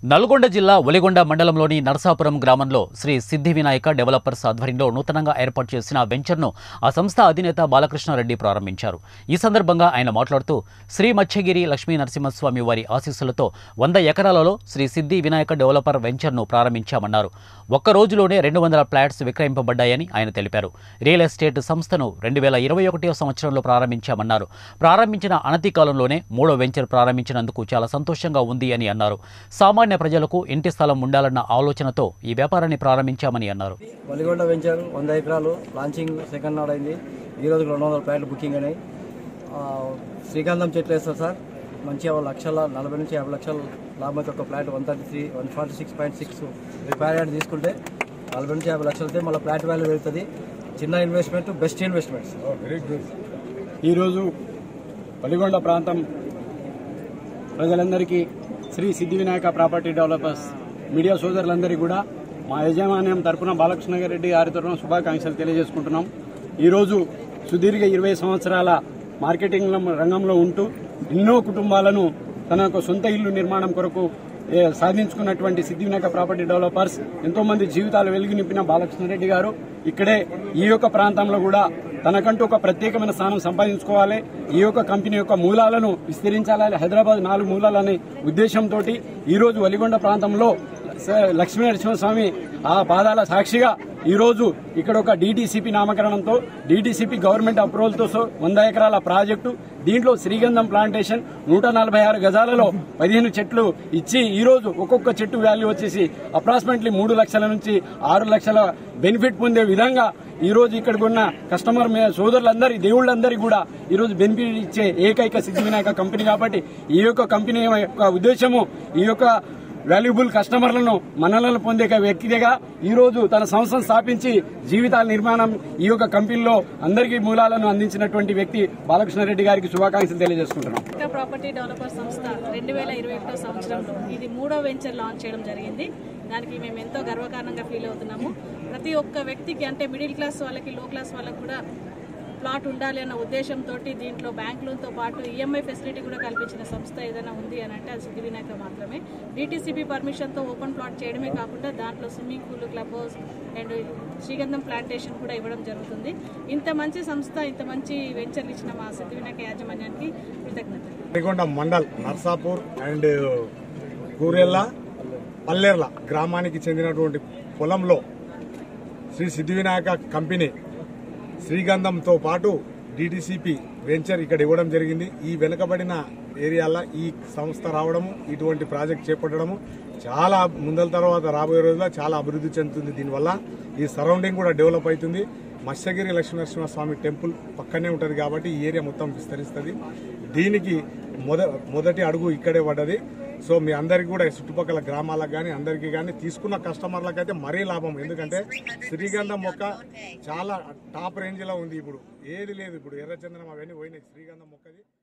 నల్గొండ జిల్లా ఒలిగొండ మండలంలోని నరసాపురం గ్రామంలో శ్రీ సిద్ధి వినాయక డెవలపర్స్ ఆధ్వర్యంలో నూతనంగా ఏర్పాటు చేసిన వెంచర్ను ఆ సంస్థ అధినేత బాలకృష్ణారెడ్డి ప్రారంభించారు. ఈ సందర్భంగా ఆయన మాట్లాడుతూ శ్రీ మత్స్యగిరి లక్ష్మీ నరసింహస్వామి వారి ఆశీస్సులతో 100 ఎకరాలలో శ్రీ సిద్ధి వినాయక డెవలపర్ వెంచర్ను ప్రారంభించామన్నారు. ఒక్క రోజులోనే 200 ఫ్లాట్స్ విక్రయింపబడ్డాయని ఆయన తెలిపారు. రియల్ ఎస్టేట్ సంస్థను 2021వ సంవత్సరంలో ప్రారంభించామన్నారు. ప్రారంభించిన అనతి కాలంలోనే 3వ వెంచర్ ప్రారంభించినందుకు చాలా సంతోషంగా ఉంది అని అన్నారు. సామాన్య ప్రజలకు ఇంటి స్థలం ఉండాలన్న ఆలోచనతో ఈ వ్యాపారాన్ని ప్రారంభించామని అన్నారు. ఒలిగొండ వెంచర్ 100 ఎకరాలు లాంచింగ్ సెకండ్ నాడు అయింది. ఈ రోజు 200 ఫ్లాట్లు బుకింగ్ అయినాయి. శ్రీగంధం చెట్లు వేస్తారు సార్. మంచిగా 40 నుంచి 50 లక్షల లాభం. ఒక ఫ్లాట్ 146.6 రిపేర్ యార్డ్ తీసుకుంటే 40 నుంచి 50 లక్షలతో మళ్ళీ ఫ్లాట్ వాల్యూ పెరుగుతుంది. చిన్న ఇన్వెస్ట్మెంట్ బెస్ట్ ఇన్వెస్ట్మెంట్స్. ఈరోజు ఒలిగొండ ప్రాంతం ప్రజలందరికీ శ్రీ సిద్ధి వినాయక ప్రాపర్టీ డెవలపర్స్ మీడియా సోదరులందరికీ కూడా మా యజమాన్యం తరపున బాలకృష్ణారెడ్డి గారి తరపున శుభాకాంక్షలు తెలియజేసుకుంటున్నాం. ఈరోజు సుదీర్ఘ 20 సంవత్సరాల మార్కెటింగ్ రంగంలో ఉంటూ ఎన్నో కుటుంబాలను తన యొక్క సొంత ఇల్లు నిర్మాణం కొరకు సాధించుకున్నటువంటి సిద్ధి వినాయక ప్రాపర్టీ డెవలపర్స్ ఎంతో మంది జీవితాలు వెలుగు నింపిన బాలకృష్ణారెడ్డి గారు ఇక్కడే ఈ యొక్క ప్రాంతంలో కూడా తనకంటూ ఒక ప్రత్యేకమైన స్థానం సంపాదించుకోవాలి, ఈ యొక్క కంపెనీ యొక్క మూలాలను విస్తరించాలి, హైదరాబాద్ 4 మూలాలనే ఉద్దేశంతో ఈరోజు ఒలిగొండ ప్రాంతంలో లక్ష్మీ నరసింహస్వామి ఆ పాదాల సాక్షిగా ఈరోజు ఇక్కడ ఒక డీటీసీపీ నామకరణంతో డీటీసీపీ గవర్నమెంట్ అప్రూవల్తో 100 ఎకరాల ప్రాజెక్టు, దీంట్లో శ్రీగంధం ప్లాంటేషన్ 146 గజాలలో 15 చెట్లు ఇచ్చి ఈరోజు ఒక్కొక్క చెట్టు వాల్యూ వచ్చేసి అప్రాక్సిమేట్లీ 3 లక్షల నుంచి 6 లక్షల బెనిఫిట్ పొందే విధంగా ఈరోజు ఇక్కడికి ఉన్న కస్టమర్ సోదరులందరి దేవుళ్ళందరికీ కూడా ఈరోజు బెనిఫిట్ ఇచ్చే ఏకైక సిద్ధి వినాయక కంపెనీ కాబట్టి ఈ యొక్క కంపెనీ యొక్క ఉద్దేశము ఈ యొక్క వాల్యుబుల్ కస్టమర్లను మన్ననలు పొందే వ్యక్తిగా ఈరోజు తన సంస్థను స్థాపించి జీవితాల నిర్మాణం ఈ యొక్క కంపెనీలో అందరికీ మూలాలను అందించినటువంటి వ్యక్తి బాలకృష్ణారెడ్డి గారికి శుభాకాంక్షలు తెలియజేసుకుంటున్నాం. ప్రాపర్టీ డెవలపర్ సంస్థ 2021 సంవత్సరంలో ఇది 3వ వెంచర్ లాంచ్ చేయడం జరిగింది. దానికి మేము ఎంతో గర్వకారణంగా ఫీల్ అవుతున్నాము. ప్రతి ఒక్క వ్యక్తికి అంటే మిడిల్ క్లాస్ వాళ్ళకి, లో క్లాస్ వాళ్ళకి కూడా ప్లాట్ ఉండాలి అన్న ఉద్దేశంతో దీంట్లో బ్యాంక్ లోన్తో పాటు ఈఎంఐ ఫెసిలిటీ కూడా కల్పించిన సంస్థ ఏదైనా ఉంది అని అంటే అది సిద్ధి వినాయక మాత్రమే. డీటీసీపీ పర్మిషన్తో ఓపెన్ ప్లాట్ చేయడమే కాకుండా దాంట్లో swimming pool, club house and శ్రీగంధం ప్లాంటేషన్ కూడా ఇవ్వడం జరుగుతుంది. ఇంత మంచి సంస్థ, ఇంత మంచి వెంచర్లు ఇచ్చిన మా సిద్ధి వినాయక యాజమాన్యానికి కృతజ్ఞతలు. ఒలిగొండ మండల్ నర్సాపూర్ అండ్ కూరెల్ల పల్లెర్ల గ్రామానికి చెందినటువంటి పొలంలో శ్రీ సిద్ధి వినాయక కంపెనీ శ్రీగంధంతో పాటు డీటీసీపీ వెంచర్ ఇక్కడ ఇవ్వడం జరిగింది. ఈ వెనుకబడిన ఏరియాలో ఈ సంస్థ రావడము, ఇటువంటి ప్రాజెక్ట్ చేపట్టడము చాలా ముందల తర్వాత రాబోయే రోజుల్లో చాలా అభివృద్ధి చెందుతుంది. దీనివల్ల ఈ సరౌండింగ్ కూడా డెవలప్ అవుతుంది. మత్స్యగిరి లక్ష్మీ నరసింహస్వామి టెంపుల్ పక్కనే ఉంటుంది కాబట్టి ఈ ఏరియా మొత్తం విస్తరిస్తుంది. దీనికి మొదటి అడుగు ఇక్కడే పడ్డది. సో మీ అందరికీ కూడా చుట్టుపక్కల గ్రామాలకు కానీ అందరికీ కానీ తీసుకున్న కస్టమర్లకు అయితే మరీ లాభం. ఎందుకంటే శ్రీగంధం మొక్క చాలా టాప్ రేంజ్లో ఉంది. ఇప్పుడు ఏది లేదు, ఇప్పుడు ఎర్రచందనం అవన్నీ పోయినాయి. శ్రీగంధం మొక్కది